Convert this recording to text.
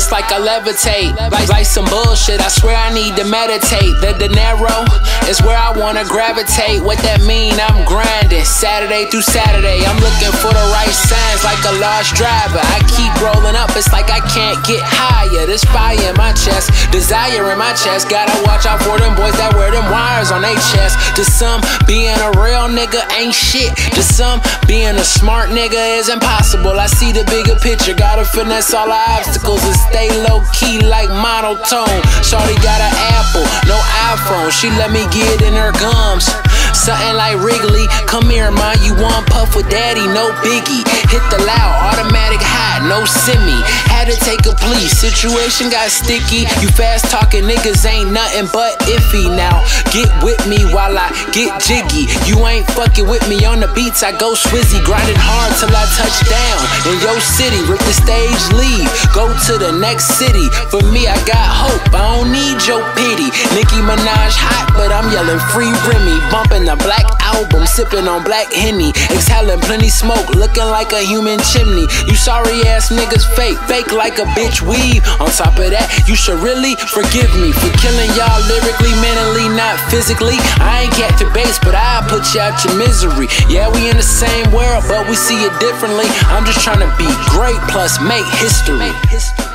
it's like I levitate. Like some bullshit, I swear I need to meditate. The dinero is where I wanna gravitate. What that mean? I'm grinding Saturday through Saturday. I'm looking for the right signs like a lost driver. I keep rolling up, it's like I can't get higher. There's fire in my chest, desire in my chest. Gotta watch out for them boys that wear them wires on their chest. To some, being a real nigga ain't shit. To some, being a smart nigga is impossible. I see the bigger picture, gotta finesse all the obstacles and stay low key like monotone. Shorty got an Apple, no iPhone. She let me get in her gums. Something like Wrigley, come here, ma, you want puff with daddy, no biggie. Hit the loud, automatic high, no semi. Had to take a plea, situation got sticky. You fast talking niggas ain't nothing but iffy. Now get with me while I get jiggy. You ain't fucking with me on the beats, I go swizzy. Grinding hard till I touch down in your city. Rip the stage, leave, go to the next city. For me, I got hope, I don't need your pity. Nicki Minaj hot, but I'm yelling free Remy. Bumping the black album, sipping on black Henny. Exhaling plenty smoke, looking like a human chimney. You sorry ass niggas fake, fake like a bitch weave. On top of that, you should really forgive me for killing y'all lyrically, mentally, not physically. I ain't cat to base, but I'll put you out your misery. Yeah, we in the same world, but we see it differently. I'm just trying to be great plus make history.